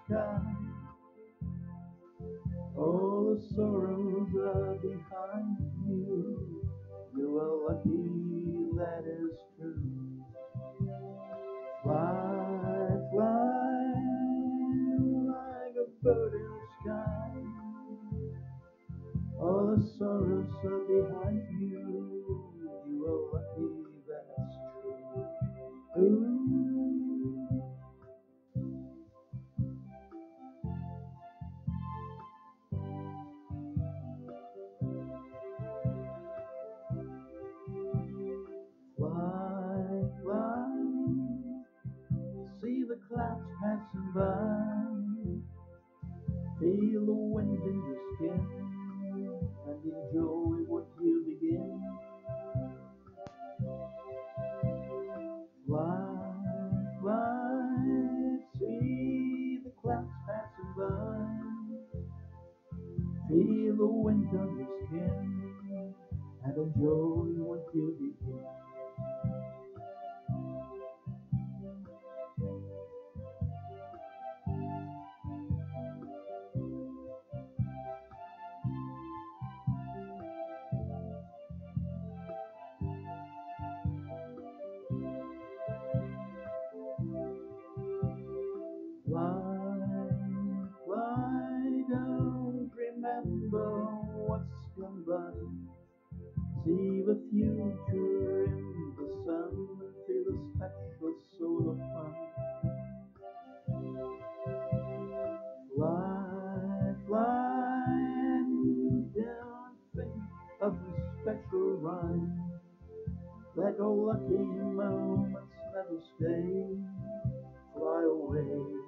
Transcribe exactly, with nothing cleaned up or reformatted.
sky. All the sorrows are behind you. You are lucky, that is true. Fly, fly like a bird in the sky. All the sorrows are behind you. You are lucky, that's true. Ooh. Fly, fly, see the clouds passing by. Feel the wind in your skin and enjoy what you begin. Fly, fly, see the clouds passing by. Feel the wind on your skin and enjoy what you begin. Fly, fly, don't remember what's gone by. See the future in the sun, feel the special sort of fun. Fly, fly, and don't think of the special rhyme. Let all lucky moments never stay. Fly away.